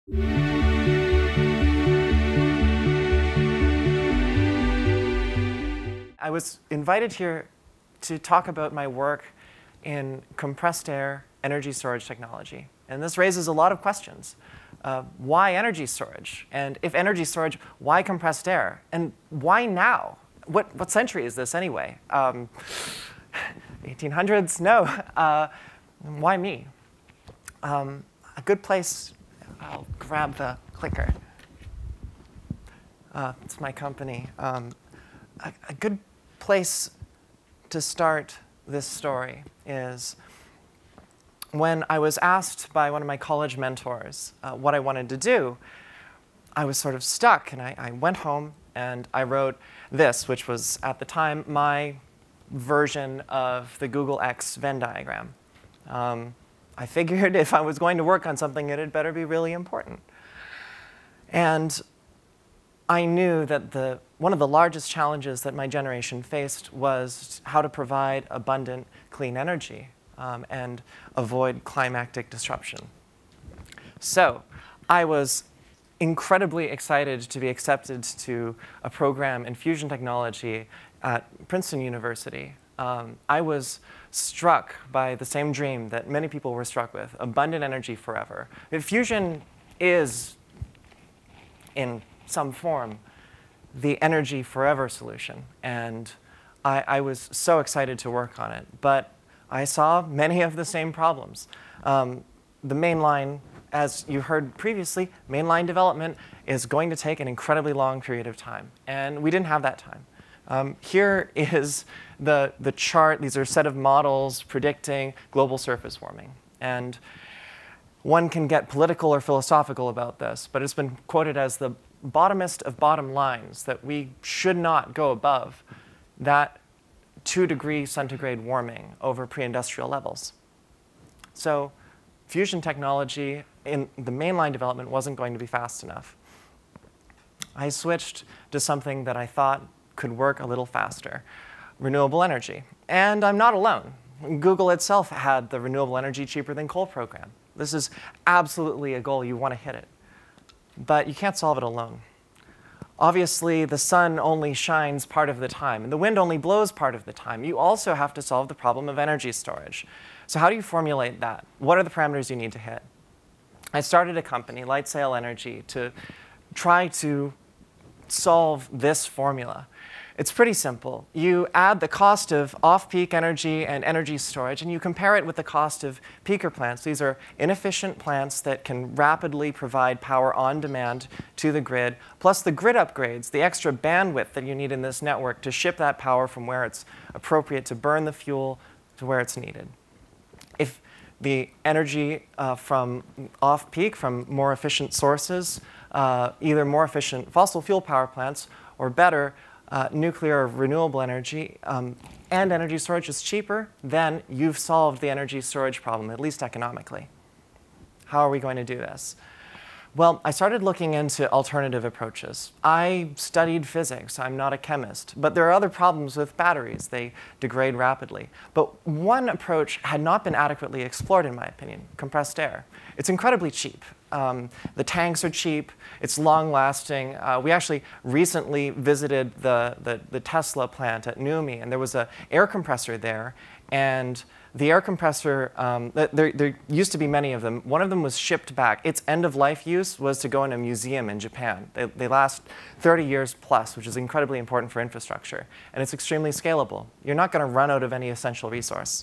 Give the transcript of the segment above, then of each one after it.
I was invited here to talk about my work in compressed air energy storage technology. And this raises a lot of questions. Why energy storage? And if energy storage, why compressed air? And why now? What century is this anyway? 1800s? No. Why me? A good place, I'll grab the clicker. It's my company. A good place to start this story is when I was asked by one of my college mentors what I wanted to do. I was sort of stuck, and I went home and I wrote this, which was at the time my version of the Google X Venn diagram. I figured if I was going to work on something, it had better be really important. And I knew that one of the largest challenges that my generation faced was how to provide abundant, clean energy and avoid climactic disruption. So I was incredibly excited to be accepted to a program in fusion technology at Princeton University. I was struck by the same dream that many people were struck with, abundant energy forever. Fusion is, in some form, the energy forever solution. And I was so excited to work on it. But I saw many of the same problems. The mainline, as you heard previously, mainline development is going to take an incredibly long period of time. And we didn't have that time. Here is the chart. These are a set of models predicting global surface warming. And one can get political or philosophical about this, but it's been quoted as the bottomest of bottom lines, that we should not go above that 2-degree centigrade warming over pre-industrial levels. So fusion technology in the mainline development wasn't going to be fast enough. I switched to something that I thought could work a little faster, renewable energy. And I'm not alone. Google itself had the renewable energy cheaper than coal program. This is absolutely a goal. You want to hit it. But you can't solve it alone. Obviously, the sun only shines part of the time, and the wind only blows part of the time. You also have to solve the problem of energy storage. So how do you formulate that? What are the parameters you need to hit? I started a company, Lightsail Energy, to try to solve this formula. It's pretty simple. You add the cost of off-peak energy and energy storage, and you compare it with the cost of peaker plants. These are inefficient plants that can rapidly provide power on demand to the grid, plus the grid upgrades, the extra bandwidth that you need in this network to ship that power from where it's appropriate to burn the fuel to where it's needed. If the energy from off-peak, from more efficient sources, either more efficient fossil fuel power plants or better, nuclear or renewable energy, and energy storage is cheaper, then you've solved the energy storage problem, at least economically. How are we going to do this? Well, I started looking into alternative approaches. I studied physics. I'm not a chemist. But there are other problems with batteries. They degrade rapidly. But one approach had not been adequately explored, in my opinion, compressed air. It's incredibly cheap. The tanks are cheap. It's long-lasting. We actually recently visited the Tesla plant at NUMMI, and there was an air compressor there. And the air compressor, there used to be many of them. One of them was shipped back. Its end-of-life use was to go in a museum in Japan. They last 30 years plus, which is incredibly important for infrastructure. And it's extremely scalable. You're not going to run out of any essential resource.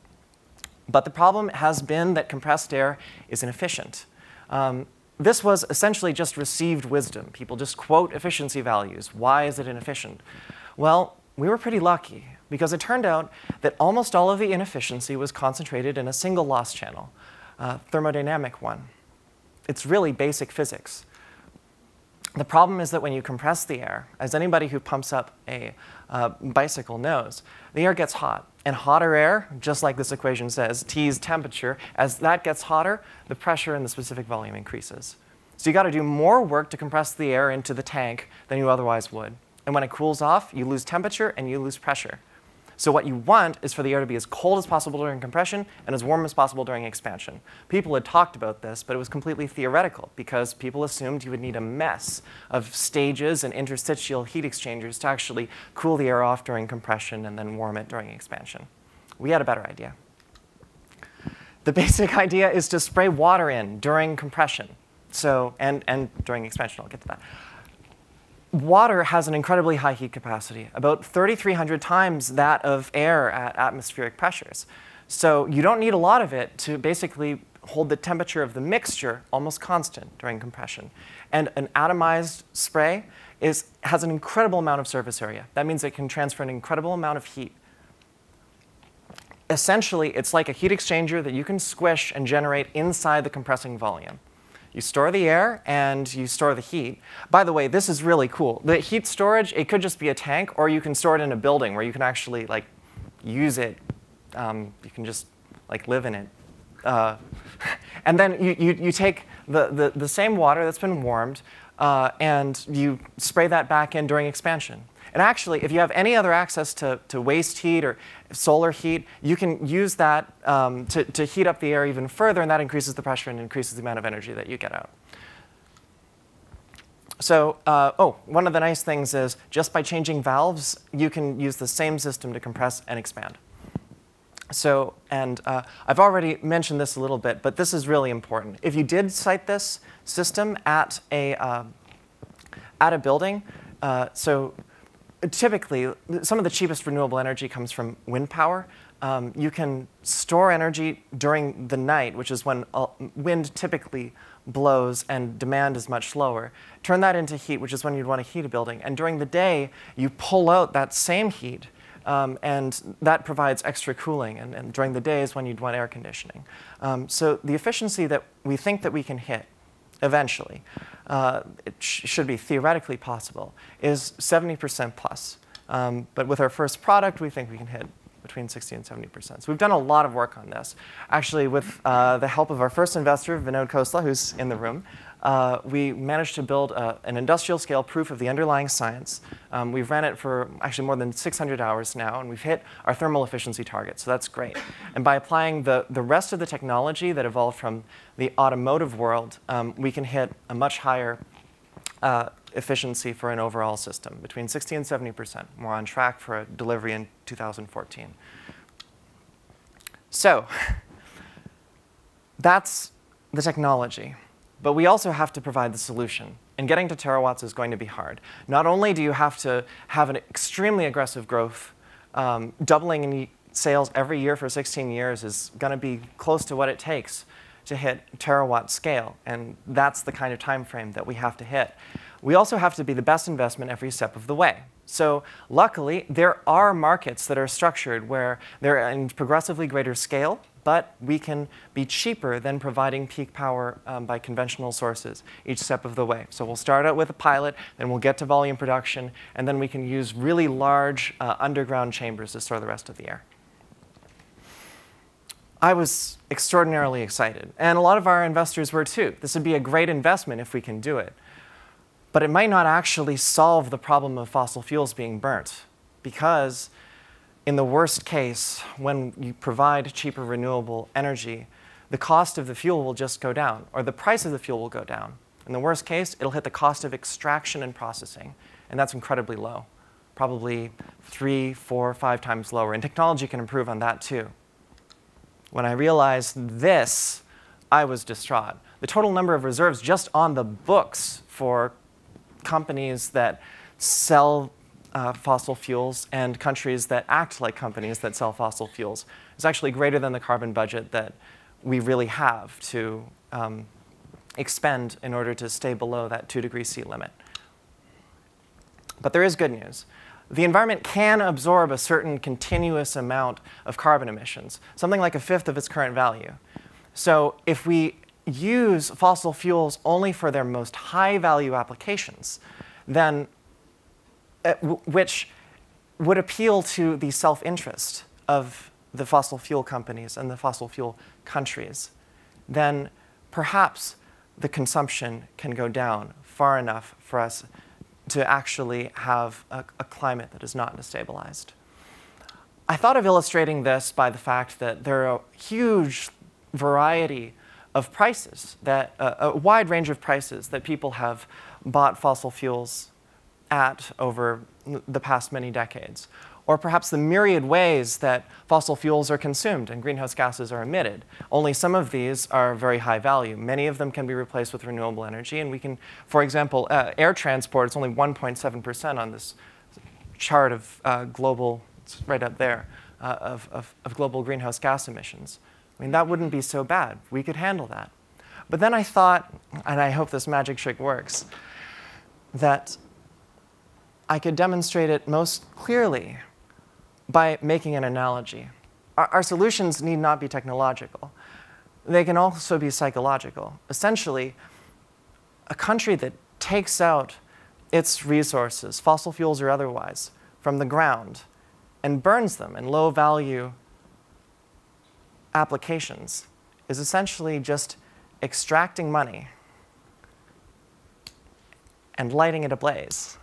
But the problem has been that compressed air is inefficient. This was essentially just received wisdom. People just quote efficiency values. Why is it inefficient? Well, we were pretty lucky, because it turned out that almost all of the inefficiency was concentrated in a single loss channel, thermodynamic one. It's really basic physics. The problem is that when you compress the air, as anybody who pumps up a bicycle knows, the air gets hot. And hotter air, just like this equation says, T's temperature, as that gets hotter, the pressure in the specific volume increases. So you got to do more work to compress the air into the tank than you otherwise would. And when it cools off, you lose temperature and you lose pressure. So what you want is for the air to be as cold as possible during compression and as warm as possible during expansion. People had talked about this, but it was completely theoretical because people assumed you would need a mess of stages and interstitial heat exchangers to actually cool the air off during compression and then warm it during expansion. We had a better idea. The basic idea is to spray water in during compression. So, and during expansion, I'll get to that. Water has an incredibly high heat capacity, about 3,300 times that of air at atmospheric pressures. So you don't need a lot of it to basically hold the temperature of the mixture almost constant during compression. And an atomized spray has an incredible amount of surface area. That means it can transfer an incredible amount of heat. Essentially, it's like a heat exchanger that you can squish and generate inside the compressing volume. You store the air and you store the heat. By the way, this is really cool. The heat storage, it could just be a tank, or you can store it in a building where you can actually use it. You can just live in it. And then you take the same water that's been warmed and you spray that back in during expansion. And actually, if you have any other access to waste heat or solar heat, you can use that to heat up the air even further, and that increases the pressure and increases the amount of energy that you get out. So, one of the nice things is just by changing valves, you can use the same system to compress and expand. So, and I've already mentioned this a little bit, but this is really important. If you did site this system at a building, so typically, some of the cheapest renewable energy comes from wind power. You can store energy during the night, which is when wind typically blows and demand is much lower. Turn that into heat, which is when you'd want to heat a building. And during the day, you pull out that same heat, and that provides extra cooling. And during the day is when you'd want air conditioning. So the efficiency that we think that we can hit eventually, it should be theoretically possible, is 70% plus. But with our first product, we think we can hit between 60 and 70%. So we've done a lot of work on this. Actually, with the help of our first investor, Vinod Khosla, who's in the room, we managed to build an industrial scale proof of the underlying science. We've ran it for actually more than 600 hours now, and we've hit our thermal efficiency target, so that's great. And by applying the rest of the technology that evolved from the automotive world, we can hit a much higher efficiency for an overall system, between 60 and 70%. We're on track for a delivery in 2014. So that's the technology. But we also have to provide the solution. And getting to terawatts is going to be hard. Not only do you have to have an extremely aggressive growth, doubling in sales every year for 16 years is going to be close to what it takes to hit terawatt scale. And that's the kind of time frame that we have to hit. We also have to be the best investment every step of the way. So luckily, there are markets that are structured where they're in progressively greater scale, but we can be cheaper than providing peak power by conventional sources each step of the way. So we'll start out with a pilot, then we'll get to volume production, and then we can use really large underground chambers to store the rest of the air. I was extraordinarily excited, and a lot of our investors were too. This would be a great investment if we can do it. But it might not actually solve the problem of fossil fuels being burnt, because in the worst case, when you provide cheaper renewable energy, the cost of the fuel will just go down, or the price of the fuel will go down. In the worst case, it'll hit the cost of extraction and processing, and that's incredibly low, probably 3, 4, 5 times lower, and technology can improve on that too. When I realized this, I was distraught. The total number of reserves just on the books for companies that sell fossil fuels and countries that act like companies that sell fossil fuels is actually greater than the carbon budget that we really have to expend in order to stay below that 2°C limit. But there is good news. The environment can absorb a certain continuous amount of carbon emissions, something like 1/5 of its current value. So if we use fossil fuels only for their most high-value applications, then which would appeal to the self-interest of the fossil fuel companies and the fossil fuel countries, then perhaps the consumption can go down far enough for us to actually have a climate that is not destabilized. I thought of illustrating this by the fact that there are a huge variety of prices, a wide range of prices that people have bought fossil fuels at over the past many decades. Or perhaps the myriad ways that fossil fuels are consumed and greenhouse gases are emitted. Only some of these are very high value. Many of them can be replaced with renewable energy. And we can, for example, air transport is only 1.7% on this chart of global, it's right up there, of global greenhouse gas emissions. I mean, that wouldn't be so bad. We could handle that. But then I thought, and I hope this magic trick works, that I could demonstrate it most clearly by making an analogy. Our solutions need not be technological. They can also be psychological. Essentially, a country that takes out its resources, fossil fuels or otherwise, from the ground and burns them in low-value applications is essentially just extracting money and lighting it ablaze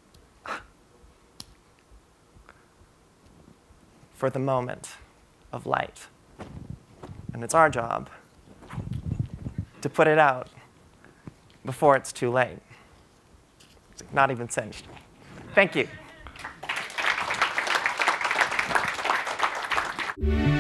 for the moment of light. And it's our job to put it out before it's too late. It's not even singed. Thank you.